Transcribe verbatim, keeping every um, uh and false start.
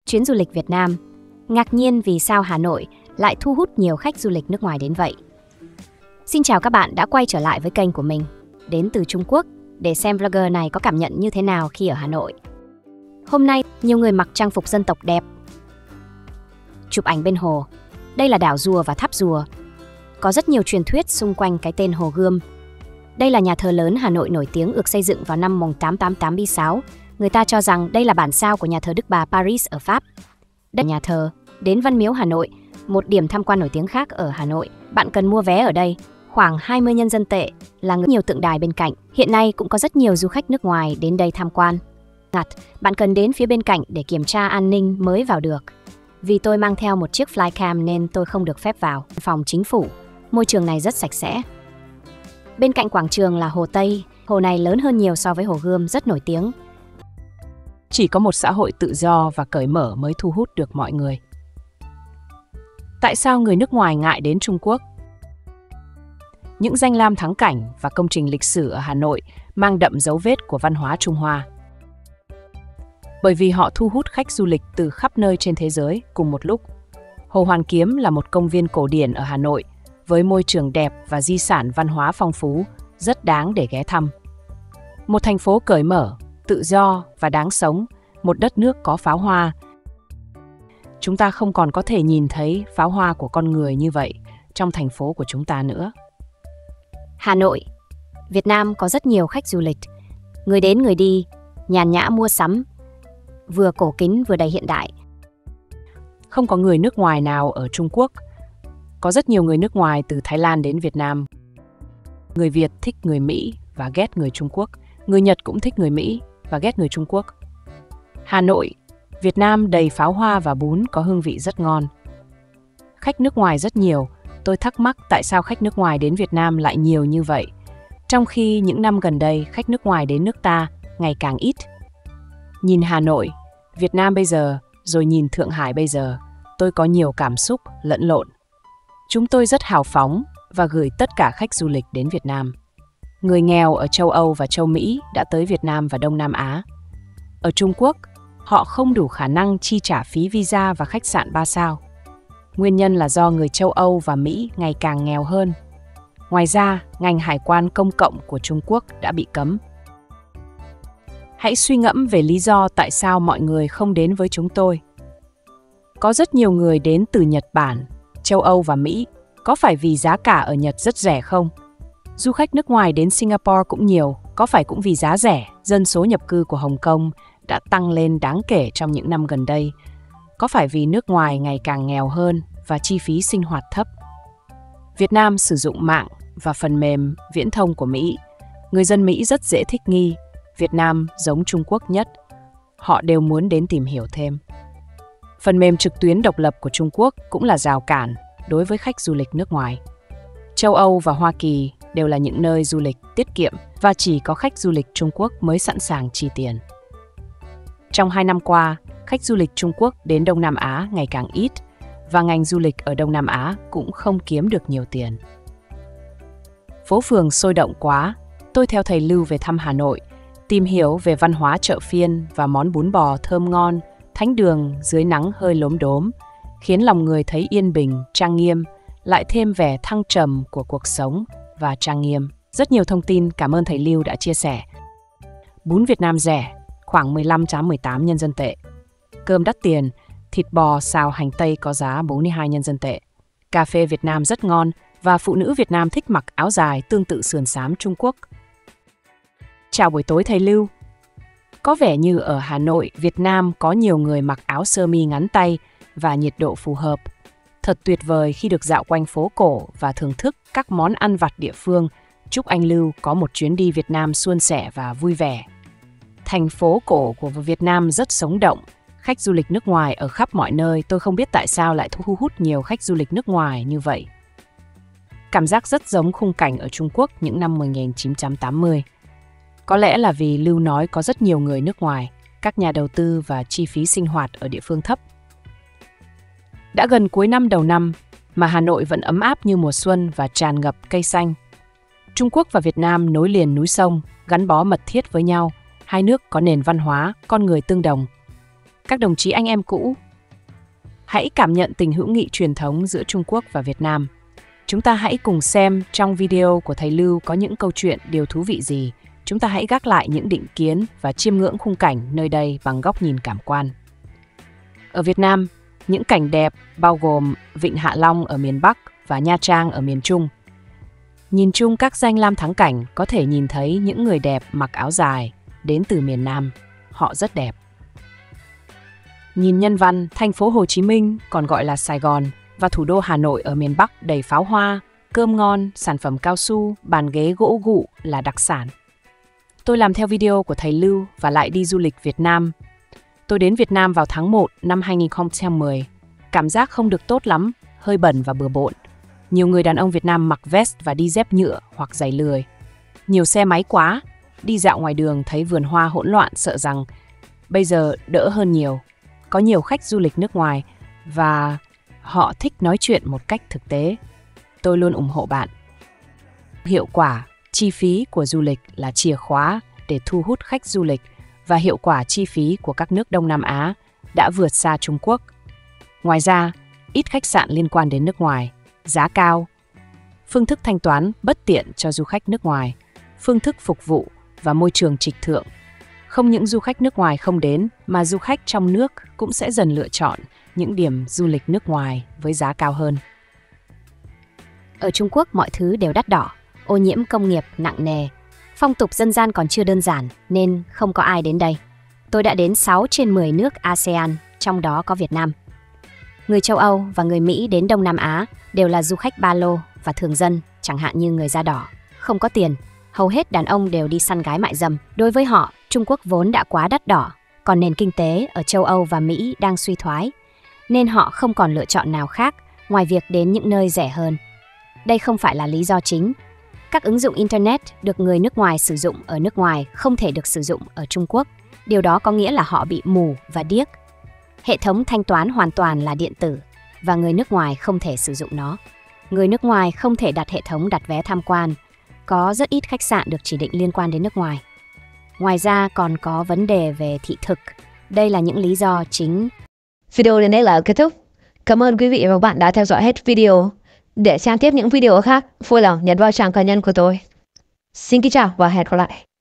chuyến du lịch Việt Nam. Ngạc nhiên vì sao Hà Nội lại thu hút nhiều khách du lịch nước ngoài đến vậy. Xin chào các bạn đã quay trở lại với kênh của mình, đến từ Trung Quốc, để xem vlogger này có cảm nhận như thế nào khi ở Hà Nội. Hôm nay, nhiều người mặc trang phục dân tộc đẹp, chụp ảnh bên hồ. Đây là đảo Rùa và tháp Rùa. Có rất nhiều truyền thuyết xung quanh cái tên Hồ Gươm. Đây là nhà thờ lớn Hà Nội nổi tiếng, được xây dựng vào năm một nghìn tám trăm tám mươi sáu. Người ta cho rằng đây là bản sao của nhà thờ Đức Bà Paris ở Pháp. Đây là nhà thờ. Đến Văn Miếu Hà Nội, một điểm tham quan nổi tiếng khác ở Hà Nội. Bạn cần mua vé ở đây, khoảng hai mươi nhân dân tệ, là nhiều tượng đài bên cạnh. Hiện nay cũng có rất nhiều du khách nước ngoài đến đây tham quan. Ngặt, bạn cần đến phía bên cạnh để kiểm tra an ninh mới vào được. Vì tôi mang theo một chiếc flycam nên tôi không được phép vào phòng chính phủ. Môi trường này rất sạch sẽ. Bên cạnh quảng trường là Hồ Tây. Hồ này lớn hơn nhiều so với Hồ Gươm, rất nổi tiếng. Chỉ có một xã hội tự do và cởi mở mới thu hút được mọi người. Tại sao người nước ngoài ngại đến Trung Quốc? Những danh lam thắng cảnh và công trình lịch sử ở Hà Nội mang đậm dấu vết của văn hóa Trung Hoa. Bởi vì họ thu hút khách du lịch từ khắp nơi trên thế giới cùng một lúc. Hồ Hoàn Kiếm là một công viên cổ điển ở Hà Nội với môi trường đẹp và di sản văn hóa phong phú, rất đáng để ghé thăm. Một thành phố cởi mở, tự do và đáng sống, một đất nước có pháo hoa. Chúng ta không còn có thể nhìn thấy pháo hoa của con người như vậy trong thành phố của chúng ta nữa. Hà Nội, Việt Nam có rất nhiều khách du lịch. Người đến người đi, nhàn nhã mua sắm, vừa cổ kính vừa đầy hiện đại. Không có người nước ngoài nào ở Trung Quốc. Có rất nhiều người nước ngoài từ Thái Lan đến Việt Nam. Người Việt thích người Mỹ và ghét người Trung Quốc. Người Nhật cũng thích người Mỹ và ghét người Trung Quốc. Hà Nội, Việt Nam đầy pháo hoa và bún có hương vị rất ngon. Khách nước ngoài rất nhiều. Tôi thắc mắc tại sao khách nước ngoài đến Việt Nam lại nhiều như vậy, trong khi những năm gần đây khách nước ngoài đến nước ta ngày càng ít. Nhìn Hà Nội, Việt Nam bây giờ, rồi nhìn Thượng Hải bây giờ, tôi có nhiều cảm xúc lẫn lộn. Chúng tôi rất hào phóng và gửi tất cả khách du lịch đến Việt Nam. Người nghèo ở châu Âu và châu Mỹ đã tới Việt Nam và Đông Nam Á. Ở Trung Quốc, họ không đủ khả năng chi trả phí visa và khách sạn ba sao. Nguyên nhân là do người châu Âu và Mỹ ngày càng nghèo hơn. Ngoài ra, ngành hải quan công cộng của Trung Quốc đã bị cấm. Hãy suy ngẫm về lý do tại sao mọi người không đến với chúng tôi. Có rất nhiều người đến từ Nhật Bản, châu Âu và Mỹ. Có phải vì giá cả ở Nhật rất rẻ không? Du khách nước ngoài đến Singapore cũng nhiều. Có phải cũng vì giá rẻ? Dân số nhập cư của Hồng Kông đã tăng lên đáng kể trong những năm gần đây. Có phải vì nước ngoài ngày càng nghèo hơn và chi phí sinh hoạt thấp? Việt Nam sử dụng mạng và phần mềm viễn thông của Mỹ. Người dân Mỹ rất dễ thích nghi. Việt Nam giống Trung Quốc nhất. Họ đều muốn đến tìm hiểu thêm. Phần mềm trực tuyến độc lập của Trung Quốc cũng là rào cản đối với khách du lịch nước ngoài. Châu Âu và Hoa Kỳ đều là những nơi du lịch tiết kiệm và chỉ có khách du lịch Trung Quốc mới sẵn sàng chi tiền. Trong hai năm qua, khách du lịch Trung Quốc đến Đông Nam Á ngày càng ít và ngành du lịch ở Đông Nam Á cũng không kiếm được nhiều tiền. Phố phường sôi động quá, tôi theo thầy Lưu về thăm Hà Nội, tìm hiểu về văn hóa chợ phiên và món bún bò thơm ngon, thánh đường dưới nắng hơi lốm đốm, khiến lòng người thấy yên bình, trang nghiêm, lại thêm vẻ thăng trầm của cuộc sống và trang nghiêm. Rất nhiều thông tin, cảm ơn thầy Lưu đã chia sẻ. Bún Việt Nam rẻ, khoảng mười lăm đến mười tám nhân dân tệ. Cơm đắt tiền, thịt bò xào hành tây có giá bốn mươi hai nhân dân tệ. Cà phê Việt Nam rất ngon và phụ nữ Việt Nam thích mặc áo dài tương tự sườn xám Trung Quốc. Chào buổi tối thầy Lưu. Có vẻ như ở Hà Nội, Việt Nam có nhiều người mặc áo sơ mi ngắn tay và nhiệt độ phù hợp. Thật tuyệt vời khi được dạo quanh phố cổ và thưởng thức các món ăn vặt địa phương. Chúc anh Lưu có một chuyến đi Việt Nam suôn sẻ và vui vẻ. Thành phố cổ của Việt Nam rất sống động. Khách du lịch nước ngoài ở khắp mọi nơi. Tôi không biết tại sao lại thu hút nhiều khách du lịch nước ngoài như vậy. Cảm giác rất giống khung cảnh ở Trung Quốc những năm một nghìn chín trăm tám mươi. Có lẽ là vì Lưu nói có rất nhiều người nước ngoài, các nhà đầu tư và chi phí sinh hoạt ở địa phương thấp. Đã gần cuối năm đầu năm mà Hà Nội vẫn ấm áp như mùa xuân và tràn ngập cây xanh. Trung Quốc và Việt Nam nối liền núi sông, gắn bó mật thiết với nhau. Hai nước có nền văn hóa, con người tương đồng. Các đồng chí anh em cũ, hãy cảm nhận tình hữu nghị truyền thống giữa Trung Quốc và Việt Nam. Chúng ta hãy cùng xem trong video của thầy Lưu có những câu chuyện, điều thú vị gì. Chúng ta hãy gác lại những định kiến và chiêm ngưỡng khung cảnh nơi đây bằng góc nhìn cảm quan. Ở Việt Nam, những cảnh đẹp bao gồm Vịnh Hạ Long ở miền Bắc và Nha Trang ở miền Trung. Nhìn chung các danh lam thắng cảnh có thể nhìn thấy những người đẹp mặc áo dài đến từ miền Nam. Họ rất đẹp. Nhìn nhân văn, thành phố Hồ Chí Minh còn gọi là Sài Gòn và thủ đô Hà Nội ở miền Bắc đầy pháo hoa, cơm ngon, sản phẩm cao su, bàn ghế gỗ gụ là đặc sản. Tôi làm theo video của thầy Lưu và lại đi du lịch Việt Nam. Tôi đến Việt Nam vào tháng một năm hai nghìn không trăm mười. Cảm giác không được tốt lắm, hơi bẩn và bừa bộn. Nhiều người đàn ông Việt Nam mặc vest và đi dép nhựa hoặc giày lười. Nhiều xe máy quá, đi dạo ngoài đường thấy vườn hoa hỗn loạn sợ rằng bây giờ đỡ hơn nhiều. Có nhiều khách du lịch nước ngoài và họ thích nói chuyện một cách thực tế. Tôi luôn ủng hộ bạn. Hiệu quả, chi phí của du lịch là chìa khóa để thu hút khách du lịch và hiệu quả chi phí của các nước Đông Nam Á đã vượt xa Trung Quốc. Ngoài ra, ít khách sạn liên quan đến nước ngoài, giá cao, phương thức thanh toán bất tiện cho du khách nước ngoài, phương thức phục vụ và môi trường trịch thượng. Không những du khách nước ngoài không đến mà du khách trong nước cũng sẽ dần lựa chọn những điểm du lịch nước ngoài với giá cao hơn. Ở Trung Quốc mọi thứ đều đắt đỏ, ô nhiễm công nghiệp nặng nề, phong tục dân gian còn chưa đơn giản nên không có ai đến đây. Tôi đã đến sáu trên mười nước a sê an, trong đó có Việt Nam. Người châu Âu và người Mỹ đến Đông Nam Á đều là du khách ba lô và thường dân, chẳng hạn như người da đỏ, không có tiền. Hầu hết đàn ông đều đi săn gái mại dâm. Đối với họ, Trung Quốc vốn đã quá đắt đỏ, còn nền kinh tế ở châu Âu và Mỹ đang suy thoái, nên họ không còn lựa chọn nào khác ngoài việc đến những nơi rẻ hơn. Đây không phải là lý do chính. Các ứng dụng Internet được người nước ngoài sử dụng ở nước ngoài không thể được sử dụng ở Trung Quốc. Điều đó có nghĩa là họ bị mù và điếc. Hệ thống thanh toán hoàn toàn là điện tử và người nước ngoài không thể sử dụng nó. Người nước ngoài không thể đặt hệ thống đặt vé tham quan. Có rất ít khách sạn được chỉ định liên quan đến nước ngoài. Ngoài ra còn có vấn đề về thị thực. Đây là những lý do chính. Video đến đây là kết thúc. Cảm ơn quý vị và các bạn đã theo dõi hết video. Để xem tiếp những video khác, vui lòng nhấn vào trang cá nhân của tôi. Xin kính chào và hẹn gặp lại.